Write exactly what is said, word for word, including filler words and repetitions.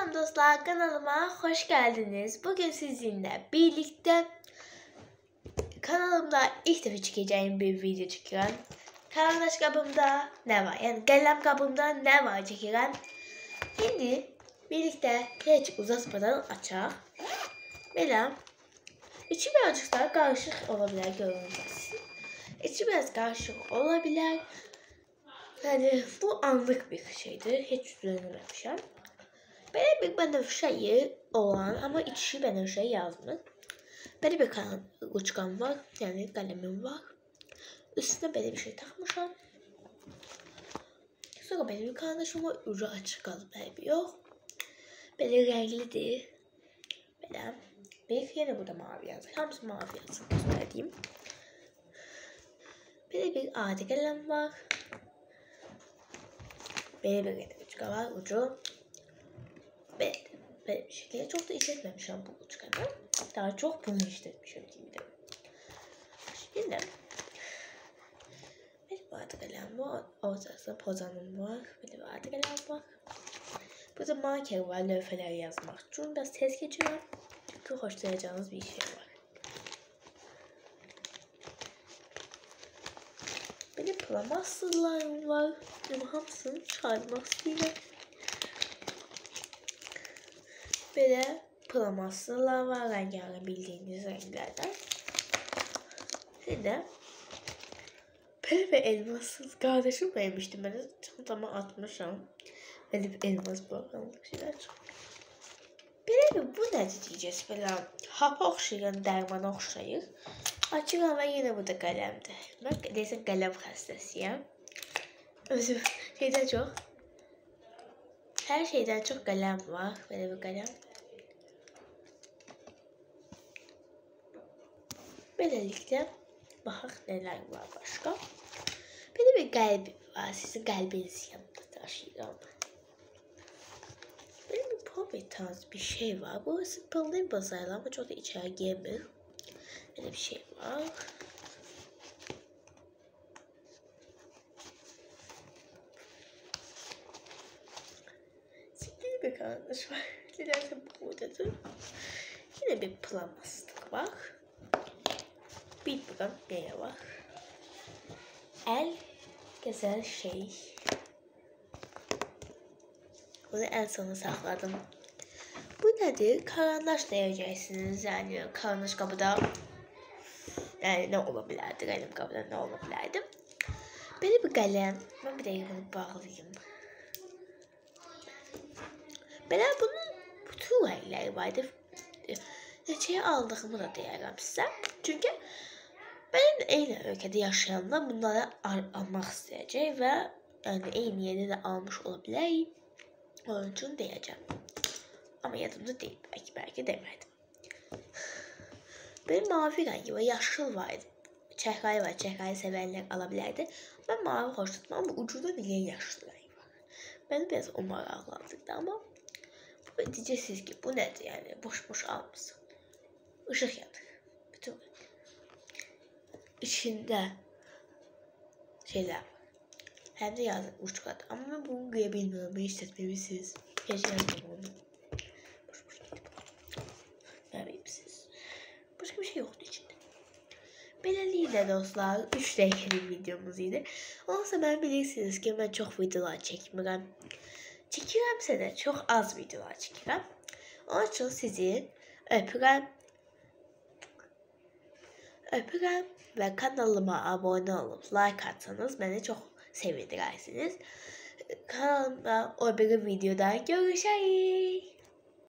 Selam dostlar, kanalıma hoş geldiniz. Bugün sizinle birlikte kanalımda ilk defa çekeceğim bir video çekiyorum. Karandaş kabımda ne var? Yani kalem kabımda ne var çekiyorum. Şimdi birlikte hiç uzatmadan açar. Benim içi birazcık daha karışık olabilir görünmez. İçi biraz karışık olabilir. Yani bu anlık bir şeydir. Hiç düzenlememişim. Böyle bir benefşeyi olan ama içi benefşeyi yazmış. Böyle bir uçkan var. Yani kalemim var. Üstüne böyle bir şey takmışım. Sonra benim bir kardeşim var. Ucu açık kalıp bir yok. Böyle renklidir. Böyle bir yine burada mavi yazmış. Hamsi mavi yazmış. Göstereyim. Böyle bir adi kalem var. Böyle bir yine uçkan var. Ucu. Böyle, böyle bir şekilde çok da işletmemişim bu uçkanı. Daha çok bunu işletmişim şimdi. Şimdi bir vardı kalem var. Ortasında pozanım var. Bir vardı kalem var. Burada marker var. Lövfeler yazmak için. Biraz tez geçiyor. Çok hoşlanacağınız bir şey var. Benim plamaslarım var. Ama hamsını çıkarmak istiyorum. Böyle plamaslar var. Rengarenk bildiğiniz renklerden. Şimdi böyle bir elmassız kardeşim vermiştim. Ben de çantama atmışım. Böyle bir elmas bakanlık şeyler çok. Böyle bir bu ne diyeceğiz böyle hap okşayan derman okşayır. Açık ama yine bu da kalemdi. Bak neyse kalem hastasıyım. Özür şeyden çok. Her şeyden çok kalem var. Böyle bir kalem. Böylelikle bak neler var başka. Böyle bir kalbim var. Sizin kalbinizi yanında taşıyacağım. Benim bir pop tarzı bir şey var. Bu sıpılıyım basarlı ama çok da içeri girmiyor. Böyle bir şey var. Şimdi bir kardeş var. Dilerse buradadır. Yine bir plamastik var. Bir buradan bir var. El güzel şey. Bunu en sona sakladım. Bu nedir? Karandaş diyeceksiniz. Yani karandaş kapıda yani ne olabilirdi? Kalem kapıda ne olabilirdi? Benim bir kalem. Ben bir de bunu bağlayayım. Ben bunun bütün renkleri vardı. Neçeye aldığımı da diyeceğim size. Çünkü benim aynı ülkede yaşayanlar bunları almak isteyecek ve yani aynı yerde de almış olabilir. Onun için diyeceğim. Ama yadımda değil. Belki belki demedim. Benim mavi rengi ve yaşıl vardı. Çehrayı var. Çehrayı sevenler alabilirdi. Ben mavi hoşlanmam ama ucunda bile yaşlı rengi var. Ben biraz o maraqlandırdı ama bu diyeceksiniz ki bu nedir yani boş boş almışsın. Işık yanır. Bütün içinde şeyler var. Hem de yazın uç kat. Ama ben bunu görebilmiyorum. Ben işletmemişsiniz. Keşke yazdım onu. Boş boş gidip. Görmemişsiniz. Başka bir şey yoktu içinde. Belirliydi dostlar. üç dakikalık videomuzuydu. Ondan ben bilirsiniz ki ben çok videolar çekmiyorum. Çekiyorumsa da çok az videolar çekiyorum. Onun için sizi öpürüm. Öpürüm ve kanalıma abone olup like atsanız beni çok sevindirirsiniz. Kanalımda o bir videoda görüşürüz.